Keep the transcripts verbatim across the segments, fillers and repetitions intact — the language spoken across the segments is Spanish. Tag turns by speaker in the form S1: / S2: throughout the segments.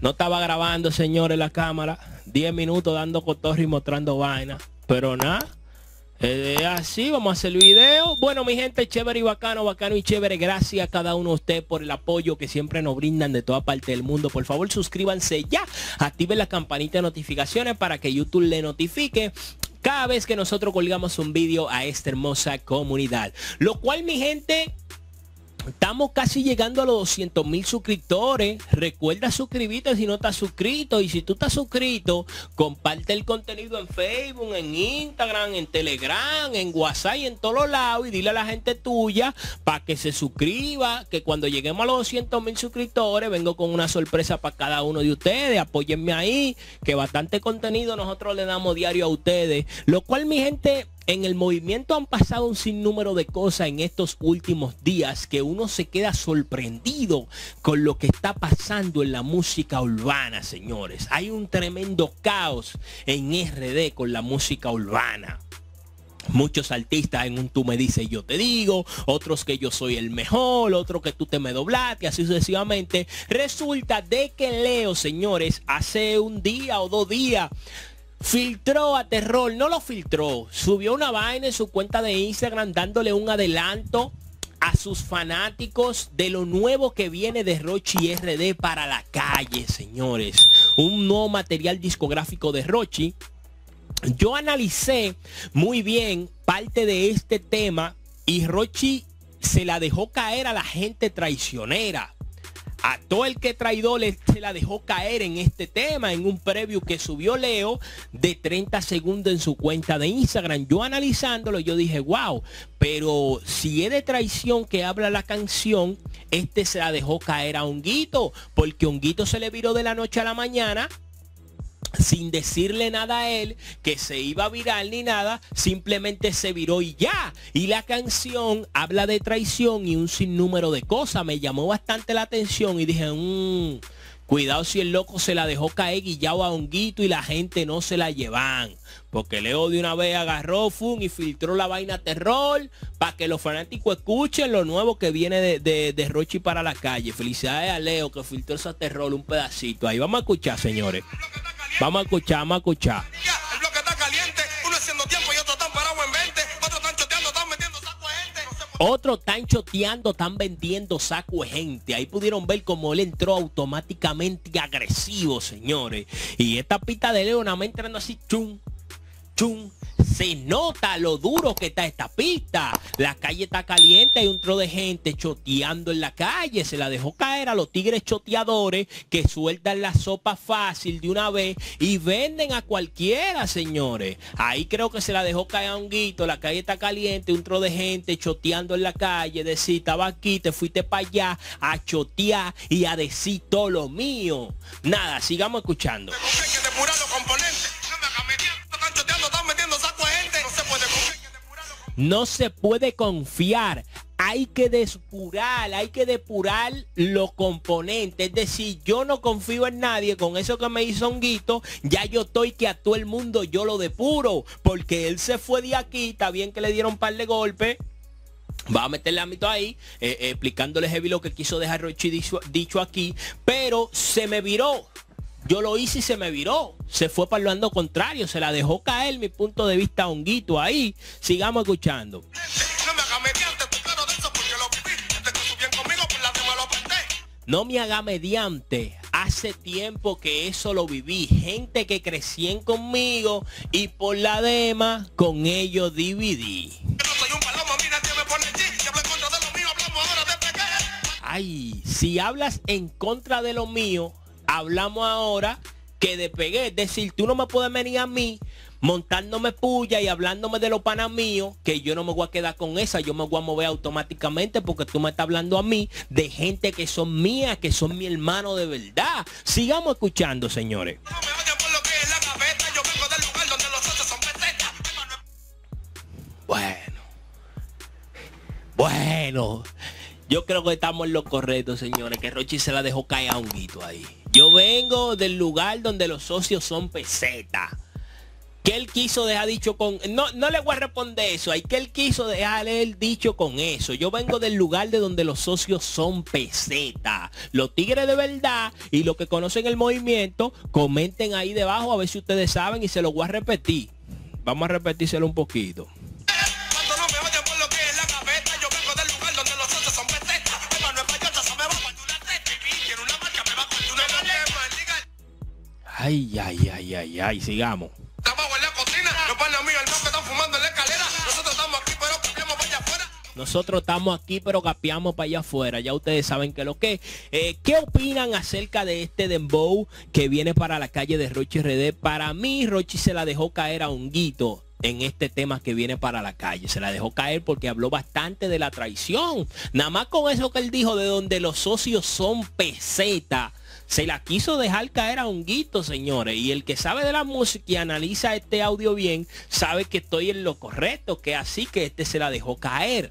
S1: No estaba grabando, señores, la cámara. diez minutos dando cotorro y mostrando vaina. Pero nada. Eh, así, vamos a hacer el video. Bueno, mi gente, chévere y bacano, bacano y chévere. Gracias a cada uno de ustedes por el apoyo que siempre nos brindan de toda parte del mundo. Por favor, suscríbanse ya. Activen la campanita de notificaciones para que YouTube le notifique cada vez que nosotros colgamos un vídeo a esta hermosa comunidad. Lo cual, mi gente, estamos casi llegando a los doscientos mil suscriptores. Recuerda suscribirte si no estás suscrito. Y si tú estás suscrito, comparte el contenido en Facebook, en Instagram, en Telegram, en WhatsApp y en todos lados. Y dile a la gente tuya para que se suscriba. Que cuando lleguemos a los doscientos mil suscriptores, vengo con una sorpresa para cada uno de ustedes. Apóyenme ahí, que bastante contenido nosotros le damos diario a ustedes. Lo cual, mi gente, en el movimiento han pasado un sinnúmero de cosas en estos últimos días que uno se queda sorprendido con lo que está pasando en la música urbana, señores. Hay un tremendo caos en R D con la música urbana. Muchos artistas en un tú me dices yo te digo, otros que yo soy el mejor, otros que tú te me doblaste, así sucesivamente. Resulta de que Leo, señores, hace un día o dos días filtró a Terror, no lo filtró, subió una vaina en su cuenta de Instagram dándole un adelanto a sus fanáticos de lo nuevo que viene de Rochy R D para la calle, señores. Un nuevo material discográfico de Rochy. Yo analicé muy bien parte de este tema y Rochy se la dejó caer a la gente traicionera. A todo el que traidor le, se la dejó caer en este tema, en un preview que subió Leo de treinta segundos en su cuenta de Instagram. Yo analizándolo, yo dije, wow, pero si es de traición que habla la canción, este se la dejó caer a Honguito, porque Honguito se le viró de la noche a la mañana, sin decirle nada a él, que se iba a virar ni nada, simplemente se viró y ya. Y la canción habla de traición y un sinnúmero de cosas. Me llamó bastante la atención y dije, mmm, cuidado si el loco se la dejó caer guillado a Honguito y la gente no se la llevan. Porque Leo de una vez agarró, fun, y filtró la vaina Terror para que los fanáticos escuchen lo nuevo que viene de, de, de Rochy para la calle. Felicidades a Leo que filtró esa Terror, un pedacito. Ahí vamos a escuchar, señores. Vamos a escuchar, vamos a escuchar.
S2: El bloque está caliente, uno haciendo tiempo y otro tan parado en veinte, otro tan choteando, están vendiendo saco de gente. No sé por...
S1: Otro tan choteando, están vendiendo saco de gente. Ahí pudieron ver cómo él entró automáticamente agresivo, señores. Y esta pista de Leo nada más entrando así, chum, chum. Se nota lo duro que está esta pista. La calle está caliente, hay un tro de gente choteando en la calle. Se la dejó caer a los tigres choteadores que sueltan la sopa fácil de una vez y venden a cualquiera, señores. Ahí creo que se la dejó caer a Honguito. La calle está caliente, un tro de gente choteando en la calle. Decir, estaba aquí, te fuiste para allá a chotear y a decir todo lo mío. Nada, sigamos escuchando. No se puede confiar, hay que depurar, hay que depurar los componentes. Es decir, yo no confío en nadie. Con eso que me hizo Honguito, ya yo estoy que a todo el mundo yo lo depuro. Porque él se fue de aquí, está bien que le dieron un par de golpes. Va a meterle ámbito ahí, eh, eh, explicándole heavy lo que quiso dejar Rochy dicho, dicho aquí. Pero se me viró. Yo lo hice y se me viró. Se fue para el bando contrario. Se la dejó caer mi punto de vista a Honguito ahí. Sigamos escuchando. No me haga mediante. Hace tiempo que eso lo viví. Gente que crecían conmigo y por la dema con ellos dividí. Ay, si hablas en contra de lo mío, hablamos ahora que de pegué. Es decir, tú no me puedes venir a mí montándome puya y hablándome de los panas míos, que yo no me voy a quedar con esa. Yo me voy a mover automáticamente porque tú me estás hablando a mí de gente que son mías, que son mi hermano de verdad. Sigamos escuchando, señores. Bueno. Bueno. Yo creo que estamos en lo correcto, señores, que Rochy se la dejó caer a Honguito ahí. Yo vengo del lugar donde los socios son pesetas. ¿Qué él quiso dejar dicho con...? No, no le voy a responder eso. Hay que él quiso dejar él dicho con eso. Yo vengo del lugar de donde los socios son pesetas. Los tigres de verdad y los que conocen el movimiento, comenten ahí debajo a ver si ustedes saben y se lo voy a repetir. Vamos a repetírselo un poquito.
S2: Cuando no me oyen por lo que es la gaveta, yo vengo del lugar donde los otros son pesetas. Hermano español, se me va a partir una teta y vi, tiene una marca, me va a partir una maleta.
S1: Ay, ay, ay, ay, ay, sigamos.
S2: Trabajo en la cocina, los panes míos, el que están fumando en la escalera. Nosotros estamos aquí, pero cambiamos para allá afuera.
S1: Nosotros estamos aquí, pero gapeamos para allá afuera. Ya ustedes saben que lo que... Eh, ¿Qué opinan acerca de este dembow que viene para la calle de Rochi R D? Para mí, Rochi se la dejó caer a Honguito en este tema que viene para la calle. Se la dejó caer porque habló bastante de la traición. Nada más con eso que él dijo de donde los socios son pesetas. Se la quiso dejar caer a Honguito, señores. Y el que sabe de la música y analiza este audio bien, sabe que estoy en lo correcto, que así que este se la dejó caer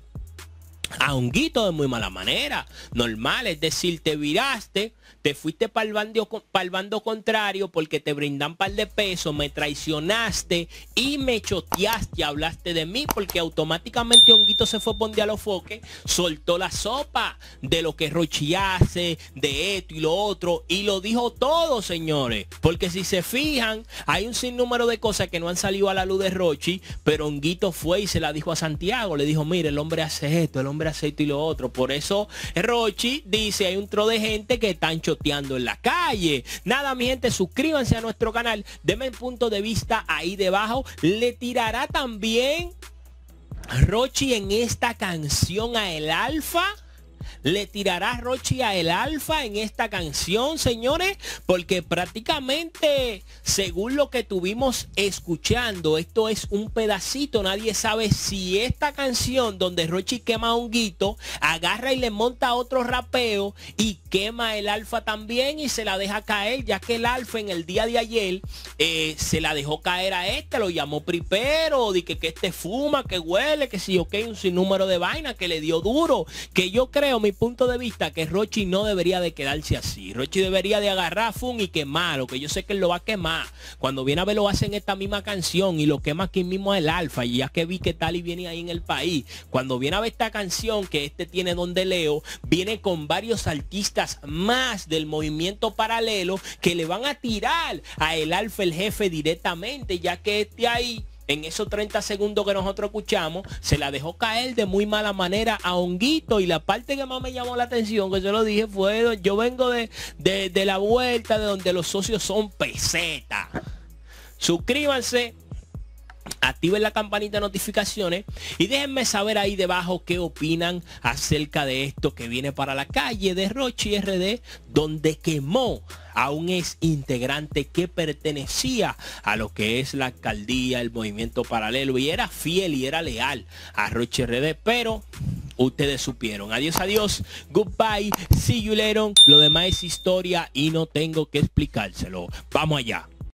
S1: a Honguito de muy mala manera. Normal, es decir, te viraste, te fuiste para el bando, para el bando contrario porque te brindan par de pesos, me traicionaste y me choteaste, hablaste de mí porque automáticamente Honguito se fue por a los foques, soltó la sopa de lo que Rochi hace, de esto y lo otro, y lo dijo todo, señores. Porque si se fijan, hay un sinnúmero de cosas que no han salido a la luz de Rochi, pero Honguito fue y se la dijo a Santiago, le dijo, mire, el hombre hace esto, el hombre hace esto y lo otro. Por eso Rochi dice, hay un tro de gente que están choteando en la calle. Nada, mi gente, suscríbanse a nuestro canal, denme el punto de vista ahí debajo. Le tirará también Rochi en esta canción a El Alfa. Le tirará Rochi a El Alfa en esta canción, señores, porque prácticamente, según lo que tuvimos escuchando, esto es un pedacito. Nadie sabe si esta canción donde Rochi quema a Honguito, agarra y le monta otro rapeo y quema a El Alfa también y se la deja caer, ya que El Alfa en el día de ayer eh, se la dejó caer a este, lo llamó pripero, de que, que este fuma, que huele, que si ok, un sinnúmero de vaina, que le dio duro, que yo creo, mi punto de vista, que Rochi no debería de quedarse así. Rochi debería de agarrar fun y quemarlo, que yo sé que él lo va a quemar. Cuando viene a ver, lo hace en esta misma canción y lo quema aquí mismo El Alfa, y ya que vi que tal y viene ahí en el país. Cuando viene a ver esta canción que este tiene donde leo, viene con varios artistas más del movimiento paralelo que le van a tirar a El Alfa el jefe directamente, ya que este ahí, en esos treinta segundos que nosotros escuchamos, se la dejó caer de muy mala manera a Honguito. Y la parte que más me llamó la atención, que yo lo dije, fue, yo vengo de, de, de la vuelta de donde los socios son pesetas. Suscríbanse, activen la campanita de notificaciones y déjenme saber ahí debajo qué opinan acerca de esto que viene para la calle de Rochi R D, donde quemó a un ex integrante que pertenecía a lo que es la alcaldía, el movimiento paralelo, y era fiel y era leal a Rochi R D, pero ustedes supieron. Adiós, adiós, goodbye, see you later. Lo demás es historia y no tengo que explicárselo. Vamos allá.